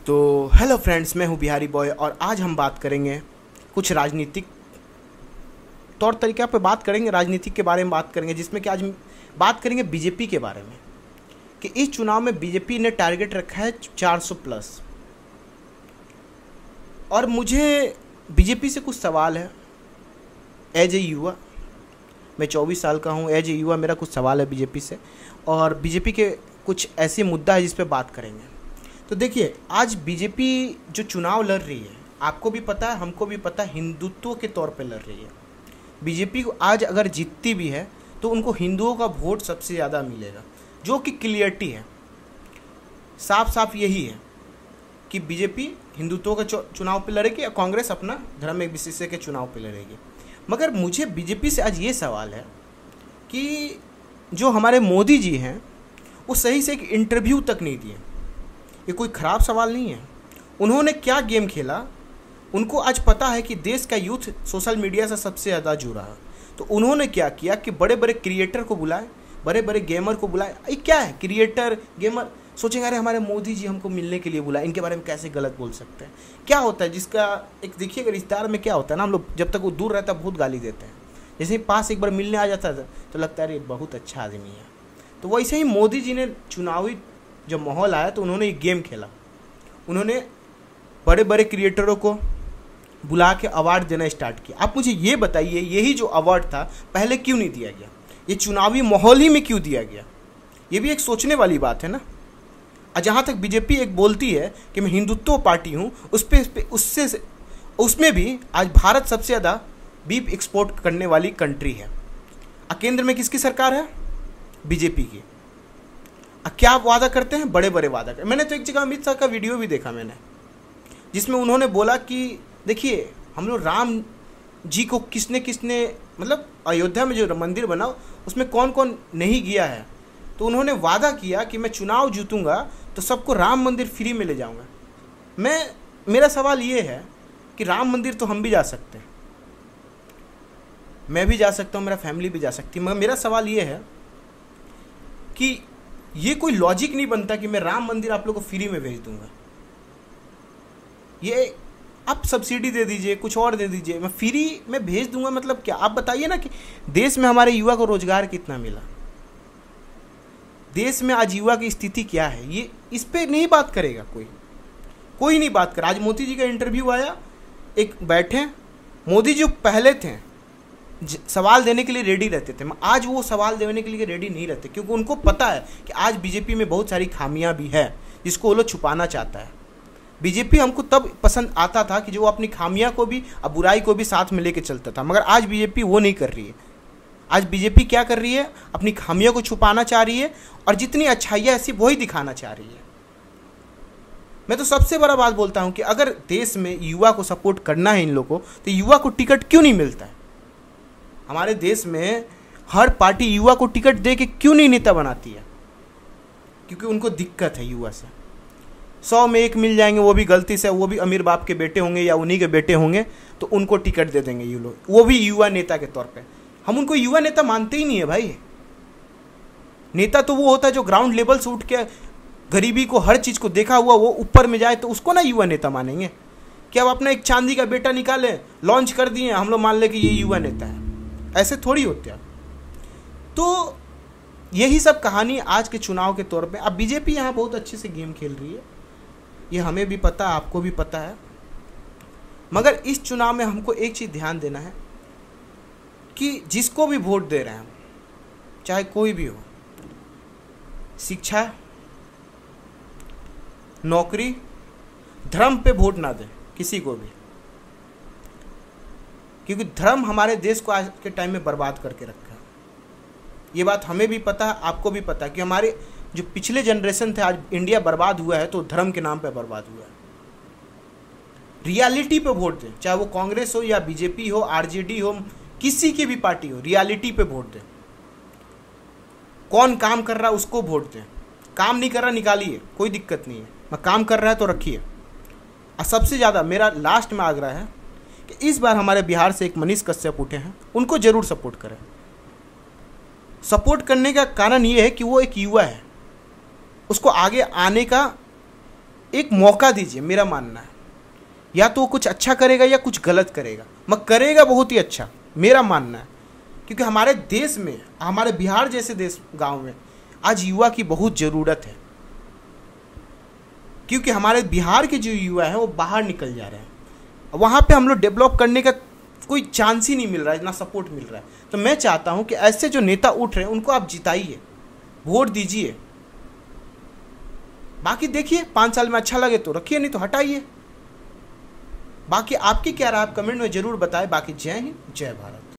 तो hello friends, मैं हूं बिहारी बॉय और आज हम बात करेंगे कुछ राजनीतिक तौर तरीक़ा पे बात करेंगे, राजनीतिक के बारे में बात करेंगे, जिसमें कि आज बात करेंगे बीजेपी के बारे में कि इस चुनाव में बीजेपी ने टारगेट रखा है 400 प्लस। और मुझे बीजेपी से कुछ सवाल है एज ए युवा। मैं 24 साल का हूँ। एज ए युवा मेरा कुछ सवाल है बीजेपी से, और बीजेपी के कुछ ऐसे मुद्दा है जिस पे बात करेंगे। तो देखिए, आज बीजेपी जो चुनाव लड़ रही है, आपको भी पता है, हमको भी पता है, हिंदुत्व के तौर पे लड़ रही है। बीजेपी को आज अगर जीतती भी है तो उनको हिंदुओं का वोट सबसे ज़्यादा मिलेगा, जो कि क्लियरिटी है, साफ साफ यही है कि बीजेपी हिंदुत्व के चुनाव पे लड़ेगी और कांग्रेस अपना धर्म एक विशेषज्ञ के चुनाव पे लड़ेगी। मगर मुझे बीजेपी से आज ये सवाल है कि जो हमारे मोदी जी हैं वो सही से एक इंटरव्यू तक नहीं दिए। ये कोई ख़राब सवाल नहीं है। उन्होंने क्या गेम खेला, उनको आज पता है कि देश का यूथ सोशल मीडिया से सबसे ज़्यादा जुड़ा है, तो उन्होंने क्या किया कि बड़े बड़े क्रिएटर को बुलाए, बड़े बड़े गेमर को बुलाए। ये क्या है, क्रिएटर गेमर सोचेंगे अरे हमारे मोदी जी हमको मिलने के लिए बुलाए, इनके बारे में कैसे गलत बोल सकते हैं। क्या होता है जिसका एक देखिएगा, रिश्तेदार में क्या होता है ना, हम लोग जब तक वो दूर रहता है बहुत गाली देते हैं, जैसे ही पास एक बार मिलने आ जाता है तो लगता है अरे बहुत अच्छा आदमी है। तो वैसे ही मोदी जी ने चुनावी जब माहौल आया तो उन्होंने एक गेम खेला। उन्होंने बड़े बड़े क्रिएटरों को बुला के अवार्ड देना स्टार्ट किया। आप मुझे ये बताइए, यही जो अवार्ड था पहले क्यों नहीं दिया गया? ये चुनावी माहौल ही में क्यों दिया गया? ये भी एक सोचने वाली बात है ना। और जहाँ तक बीजेपी एक बोलती है कि मैं हिंदुत्व पार्टी हूँ, उसमें भी आज भारत सबसे ज़्यादा बीफ एक्सपोर्ट करने वाली कंट्री है। केंद्र में किसकी सरकार है? बीजेपी की। क्या वादा करते हैं? बड़े बड़े वादा करते। मैंने तो एक जगह अमित शाह का वीडियो भी देखा मैंने, जिसमें उन्होंने बोला कि देखिए हम लोग राम जी को किसने मतलब अयोध्या में जो मंदिर बना उसमें कौन कौन नहीं गया है, तो उन्होंने वादा किया कि मैं चुनाव जीतूंगा तो सबको राम मंदिर फ्री में ले जाऊंगा। मेरा सवाल ये है कि राम मंदिर तो हम भी जा सकते हैं, मैं भी जा सकता हूँ, मेरा फैमिली भी जा सकती है, मगर मेरा सवाल ये है कि ये कोई लॉजिक नहीं बनता कि मैं राम मंदिर आप लोगों को फ्री में भेज दूंगा। ये आप सब्सिडी दे दीजिए, कुछ और दे दीजिए, मैं फ्री में भेज दूंगा, मतलब क्या? आप बताइए ना कि देश में हमारे युवा को रोजगार कितना मिला, देश में आज युवा की स्थिति क्या है, ये इस पे नहीं बात करेगा कोई नहीं बात कर। आज मोदी जी का इंटरव्यू आया, एक बैठे मोदी जी पहले थे सवाल देने के लिए रेडी रहते थे, आज वो सवाल देने के लिए रेडी नहीं रहते, क्योंकि उनको पता है कि आज बीजेपी में बहुत सारी खामियां भी है जिसको वो लोग छुपाना चाहता है। बीजेपी हमको तब पसंद आता था कि जो वो अपनी खामियां को भी और बुराई को भी साथ में लेके चलता था, मगर आज बीजेपी वो नहीं कर रही है। आज बीजेपी क्या कर रही है? अपनी खामियों को छुपाना चाह रही है और जितनी अच्छाइयाँ ऐसी वही दिखाना चाह रही है। मैं तो सबसे बड़ा बात बोलता हूँ कि अगर देश में युवा को सपोर्ट करना है इन लोगों को, तो युवा को टिकट क्यों नहीं मिलता है? हमारे देश में हर पार्टी युवा को टिकट दे के क्यों नहीं नेता बनाती है? क्योंकि उनको दिक्कत है युवा से। 100 में एक मिल जाएंगे, वो भी गलती से, वो भी अमीर बाप के बेटे होंगे या उन्हीं के बेटे होंगे, तो उनको टिकट दे देंगे ये लोग, वो भी युवा नेता के तौर पे। हम उनको युवा नेता मानते ही नहीं है भाई। नेता तो वो होता है जो ग्राउंड लेवल से उठ के गरीबी को, हर चीज़ को देखा हुआ, वो ऊपर में जाए, तो उसको ना युवा नेता मानेंगे। क्या अब अपना एक चांदी का बेटा निकाले, लॉन्च कर दिए, हम लोग मान ले कि ये युवा नेता है? ऐसे थोड़ी होते हैं। तो यही सब कहानी आज के चुनाव के तौर पे। अब बीजेपी यहाँ बहुत अच्छे से गेम खेल रही है, ये हमें भी पता है, आपको भी पता है, मगर इस चुनाव में हमको एक चीज़ ध्यान देना है कि जिसको भी वोट दे रहे हैं, चाहे कोई भी हो, शिक्षा, नौकरी, धर्म पे वोट ना दें किसी को भी, क्योंकि धर्म हमारे देश को आज के टाइम में बर्बाद करके रखा है। ये बात हमें भी पता है, आपको भी पता है कि हमारे जो पिछले जनरेशन थे, आज इंडिया बर्बाद हुआ है तो धर्म के नाम पे बर्बाद हुआ है। रियलिटी पे वोट दें, चाहे वो कांग्रेस हो या बीजेपी हो, आरजेडी हो, किसी की भी पार्टी हो, रियलिटी पे वोट दें। कौन काम कर रहा है उसको वोट दें, काम नहीं कर रहा निकालिए, कोई दिक्कत नहीं है, मैं काम कर रहा है तो रखिए। और सबसे ज़्यादा मेरा लास्ट में आग्रह है कि इस बार हमारे बिहार से एक मनीष कश्यप उठे हैं, उनको ज़रूर सपोर्ट करें। सपोर्ट करने का कारण ये है कि वो एक युवा है, उसको आगे आने का एक मौका दीजिए, मेरा मानना है। या तो वो कुछ अच्छा करेगा या कुछ गलत करेगा, मगर करेगा बहुत ही अच्छा, मेरा मानना है। क्योंकि हमारे देश में, हमारे बिहार जैसे देश गांव में आज युवा की बहुत ज़रूरत है। क्योंकि हमारे बिहार के जो युवा हैं वो बाहर निकल जा रहे हैं, वहाँ पे हम लोग डेवलप करने का कोई चांस ही नहीं मिल रहा है, ना सपोर्ट मिल रहा है। तो मैं चाहता हूँ कि ऐसे जो नेता उठ रहे हैं उनको आप जिताइए, वोट दीजिए। बाकी देखिए 5 साल में अच्छा लगे तो रखिए, नहीं तो हटाइए। बाकी आपकी क्या राय, आप कमेंट में जरूर बताएं। बाकी जय हिंद, जय भारत।